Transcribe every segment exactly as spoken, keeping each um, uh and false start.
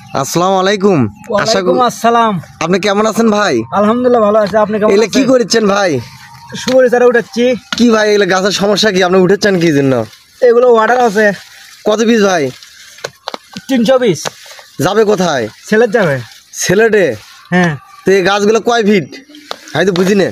আসসালামু আলাইকুম। আশা করি আসসালাম। আপনি কেমন আছেন ভাই? আলহামদুলিল্লাহ ভালো আছি। আপনি কেমন এগুলো আছেন? কি করছেন ভাই? সুপারি চারা উঠাচ্ছি। কি ভাই এগুলো গাছের সমস্যা কি? আপনি উঠেছেন কি জন্য? এগুলো অর্ডার আছে। কত পিস ভাই? তিনশো পিস। যাবে কোথায়? সেলের যাবে। সিলেটে? হ্যাঁ। তো এই গাছগুলো কয় ফিট? আমি তো বুঝি না।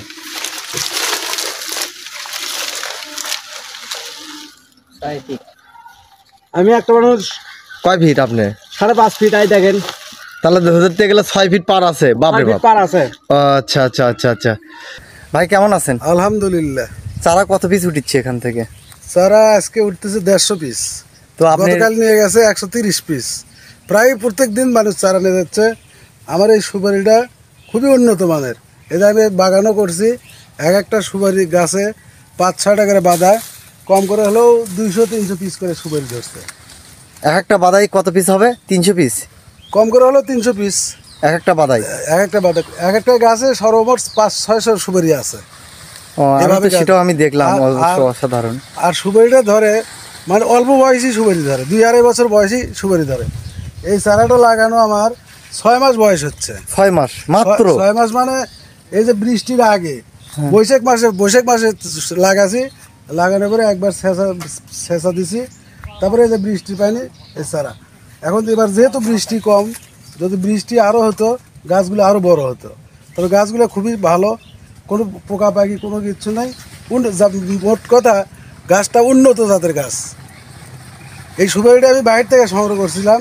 আমি একটা মানুষ কয় ফিট আপনি? সাড়ে পাঁচ ফিট। আই দেখেন তাহলে ধরতে গেলে ছয় ফিট পার আছে। বাপরে বাপ। পার আছে। আচ্ছা আচ্ছা আচ্ছা আচ্ছা ভাই কেমন আছেন? আলহামদুলিল্লাহ। চারা কত পিস উঠিচ্ছে এখান থেকে? চারা আজকে উঠতেছে দেড়শো পিস। তো আপনি গতকাল নিয়ে গেছে একশো তিরিশ পিস। প্রায় প্রত্যেক দিন মানুষ চারা নিয়ে যাচ্ছে। আমার এই সুপারিটা খুবই উন্নত মানের। এটা আমি বাগানও করছি। এক একটা সুপারি গাছে পাঁচ ছয়টা করে বাঁধা, কম করে হলেও দুইশো তিনশো পিস করে সুপারি ধরছে। এক একটা বাদাই কত পিস হবে? তিনশো পিস? কম করে হলেও তিনশো পিস এক একটা বাদাই? এক একটা বাঁধা। এক একটা গাছে সর্বমোট পাঁচ ছয়শো সুপারি আছে। ও আমি তো সেটাও আমি দেখলাম, অবশ্য অসাধারণ। আর সুপারিটা ধরে মানে অল্প বয়সী সুপারি ধরে, দুই আড়াই বছর বয়সী সুপারি ধরে। এই চারাটা লাগানো আমার ছয় মাস বয়স হচ্ছে। ছয় মাস মাত্র? ছয় মাস মানে এই যে বৃষ্টির আগে বৈশাখ মাসে বৈশাখ মাসে লাগাছি। লাগানোর পরে একবার ছেঁচা ছেঁচা দিছি, তারপরে এই যে বৃষ্টি পাইনি এই চারা। এখন তো এবার যেহেতু বৃষ্টি কম, যদি বৃষ্টি আরও হতো গাছগুলো আরও বড় হতো। তবে গাছগুলো খুবই ভালো, কোনো পোকা পাখি কোনো কিচ্ছু নাই। মোট কথা গাছটা উন্নত জাতের গাছ। এই সুপারিটা আমি বাইরে থেকে সংগ্রহ করছিলাম,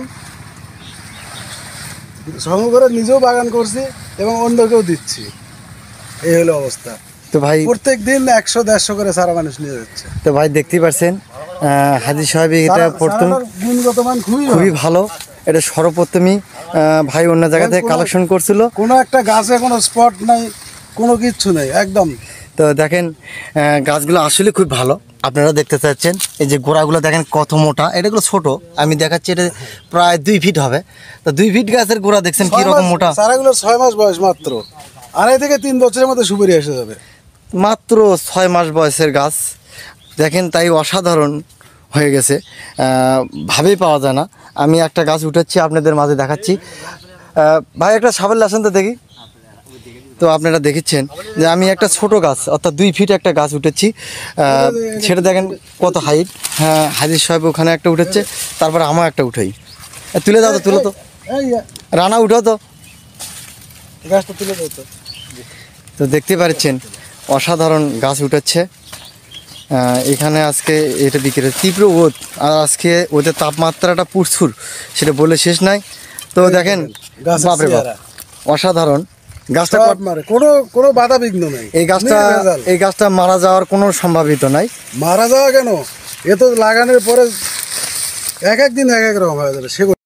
সংগ্রহ করে নিজেও বাগান করছি এবং অন্যকেও দিচ্ছি। এই হলো অবস্থা। তো ভাই প্রত্যেক দিন একশো দেড়শো করে সারা মানুষ নিয়ে যাচ্ছে। তো ভাই দেখতেই পারছেন হাজি সাহেব এটা প্রথম গুণগত মান খুবই খুবই ভালো। এটা সর্বপ্রথমই ভাই অন্য জায়গা থেকে কালেকশন করছিল। কোনো একটা গাছে কোনো স্পট নাই, কোনো কিচ্ছু নেই একদম। তো দেখেন গাছগুলো আসলে খুব ভালো। আপনারা দেখতে চাচ্ছেন এই যে গোড়াগুলো দেখেন কত মোটা। এটাগুলো ছোট, আমি দেখাচ্ছি এটা প্রায় দুই ফিট হবে। তো দুই ফিট গাছের গোড়া দেখছেন কি রকম মোটা। চারাগুলো ছয় মাস বয়স মাত্র, আড়াই থেকে তিন বছরের মধ্যে সুপারি এসে যাবে। মাত্র ছয় মাস বয়সের গাছ দেখেন, তাই অসাধারণ হয়ে গেছে, ভাবেই পাওয়া যায় না। আমি একটা গাছ উঠাচ্ছি আপনাদের মাঝে দেখাচ্ছি। ভাই একটা সাবেল আসেন তো দেখি। তো আপনারা দেখেছেন যে আমি একটা ছোট গাছ অর্থাৎ দুই ফিট একটা গাছ উঠেছি, সেটা দেখেন কত হাইট। হ্যাঁ হাজির সাহেব ওখানে একটা উঠেছে, তারপরে আমার একটা উঠাই। তুলে দাও তো, তুলো তো রানা, উঠো তো গাছটা তুলে দাও তো। তো দেখতে পাচ্ছেন অসাধারণ গাছ উঠেছে এখানে। আজকে এটা বিকেলে তীব্র রোদ, আর আজকে ওদের তাপমাত্রাটা প্রচুর, সেটা বলে শেষ নাই। তো দেখেন বাপরে বাপ অসাধারণ গাছটা, মারে কোনো কোনো বাধা বিঘ্ন নেই। এই গাছটা এই গাছটা মারা যাওয়ার কোনো সম্ভাবিত নাই। মারা যাওয়া কেন, এ তো লাগানোর পরে এক এক দিন এক এক রকম হয়ে যাবে। সে